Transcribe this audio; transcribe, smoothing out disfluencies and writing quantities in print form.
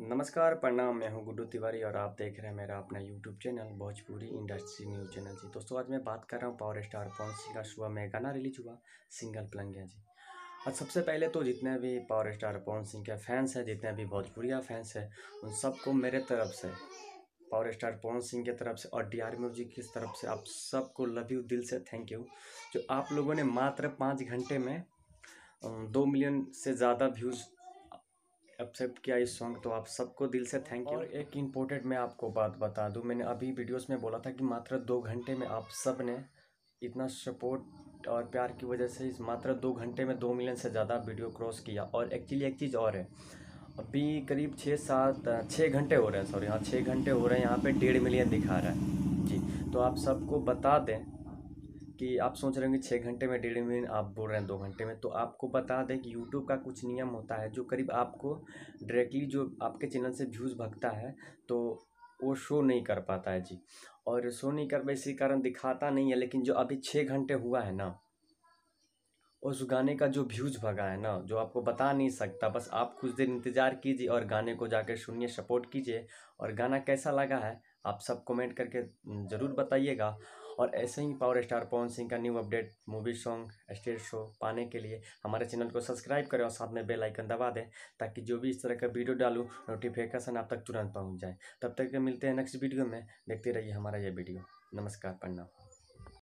नमस्कार प्रणाम, मैं हूं गुड्डू तिवारी और आप देख रहे हैं मेरा अपना YouTube channel Bhojpuri industry news channel जी। दोस्तों आज मैं बात कर रहा हूं पावर स्टार पवन सिंह का सुबह में गाना रिलीज हुआ सिंगल पलंगिया जी। और सबसे पहले तो जितने भी पावर स्टार पवन सिंह के फैंस हैं, जितने भी भोजपुरिया फैंस हैं, उन सबको मेरे तरफ से, पावर स्टार पवन सिंह की तरफ से और डीआर म्यूजिक की तरफ से आप सबको लव यू, दिल से थैंक यू। जो आप लोगों ने मात्र 5 घंटे में 2 मिलियन से ज़्यादा व्यूज़ एक्सेप्ट किया इस सॉन्ग, तो आप सबको दिल से थैंक यू। और एक इम्पोर्टेंट मैं आपको बात बता दूं, मैंने अभी वीडियोस में बोला था कि मात्र 2 घंटे में आप सब ने इतना सपोर्ट और प्यार की वजह से इस मात्र 2 घंटे में 2 मिलियन से ज़्यादा वीडियो क्रॉस किया। और एक्चुअली एक चीज़ और है, अभी करीब 6 घंटे हो रहे हैं, सॉरी हाँ 6 घंटे हो रहे हैं, यहाँ पे 1.5 मिलियन दिखा रहा है जी। तो आप सबको बता दें कि आप सोच रहे होंगे 6 घंटे में 1.5 मिलियन, आप बोल रहे हैं 2 घंटे में, तो आपको बता दें कि यूट्यूब का कुछ नियम होता है जो करीब आपको डायरेक्टली जो आपके चैनल से व्यूज़ भगता है तो वो शो नहीं कर पाता है जी। और शो नहीं कर पाए इसी कारण दिखाता नहीं है, लेकिन जो अभी 6 घंटे हुआ है ना, उस गाने का जो व्यूज़ भगा है ना, जो आपको बता नहीं सकता। बस आप कुछ देर इंतज़ार कीजिए और गाने को जाकर सुनिए, सपोर्ट कीजिए। और गाना कैसा लगा है आप सब कमेंट करके ज़रूर बताइएगा। और ऐसे ही पावर स्टार पवन सिंह का new update, movie song, stage show पाने के लिए हमारे चैनल को सब्सक्राइब करें और साथ में बेल आइकन दबा दें, ताकि जो भी इस तरह का वीडियो डालूँ नोटिफिकेशन आप तक तुरंत पहुँच जाए। तब तक के मिलते हैं नेक्स्ट वीडियो में, देखते रहिए हमारा ये वीडियो। नमस्कार, प्रणाम।